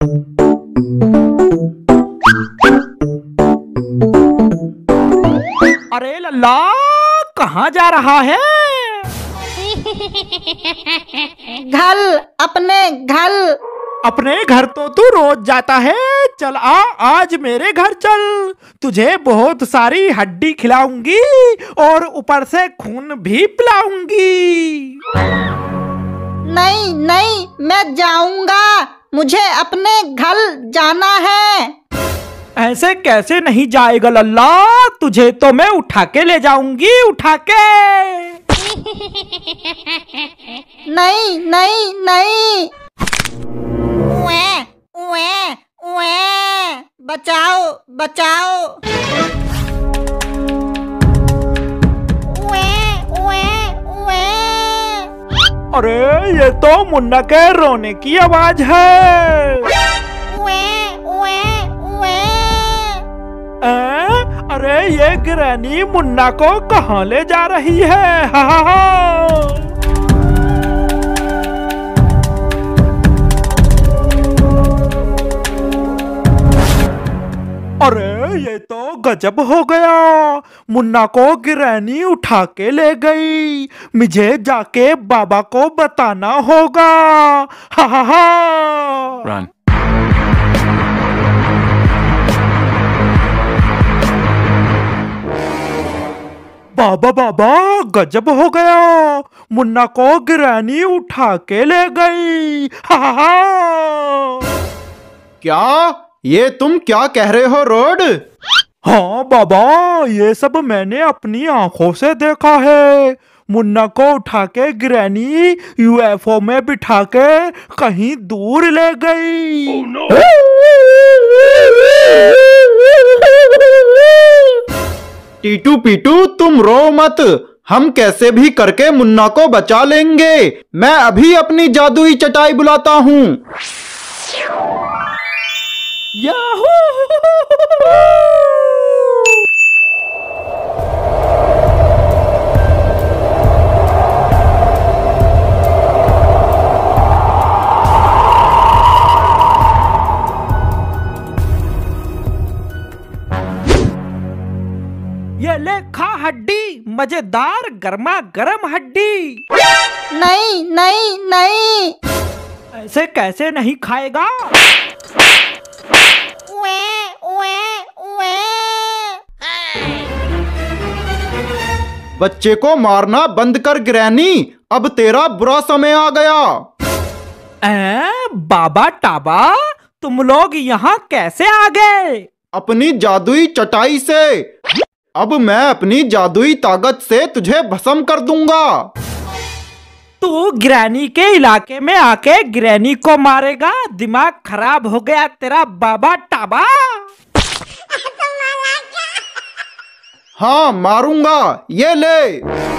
अरे लल्ला, कहाँ जा रहा है? घर, अपने घर। अपने घर तो तू रोज जाता है। चल आ, आज मेरे घर चल। तुझे बहुत सारी हड्डी खिलाऊंगी और ऊपर से खून भी पिलाऊंगी। नहीं नहीं, मैं जाऊंगा। मुझे अपने घर जाना है। ऐसे कैसे नहीं जाएगा लल्ला? तुझे तो मैं उठा के ले जाऊंगी, उठा के। नहीं नहीं नहीं। उए, उए, उए। बचाओ बचाओ। उए, उए, उए। अरे ये तो मुन्ना के रोने की आवाज है। उए, उए, उए। अरे ये ग्रैनी मुन्ना को कहाँ ले जा रही है? हा हा हा। अरे ये तो गजब हो गया। मुन्ना को ग्रैनी उठा के ले गई। मुझे जाके बाबा को बताना होगा। हा हा हा। Run. बाबा बाबा, गजब हो गया। मुन्ना को ग्रैनी उठा के ले गई। हा हा हा। क्या? ये तुम क्या कह रहे हो रोड? हाँ बाबा, ये सब मैंने अपनी आंखों से देखा है। मुन्ना को उठा के ग्रैनी यूएफओ में बिठा के कहीं दूर ले गई। Oh, no. टीटू पीटू, तुम रो मत। हम कैसे भी करके मुन्ना को बचा लेंगे। मैं अभी अपनी जादुई चटाई बुलाता हूँ। याहू! ये ले खा हड्डी, मजेदार गर्मा गर्म हड्डी। नहीं नहीं नहीं। ऐसे कैसे नहीं खाएगा? उए, उए, उए। बच्चे को मारना बंद कर ग्रैनी। अब तेरा बुरा समय आ गया। बाबा टाबा, तुम लोग यहाँ कैसे आ गए? अपनी जादुई चटाई से। अब मैं अपनी जादुई ताकत से तुझे भस्म कर दूंगा। तू ग्रैनी के इलाके में आके ग्रैनी को मारेगा? दिमाग खराब हो गया तेरा बाबा टाबा। हाँ मारूंगा, ये ले।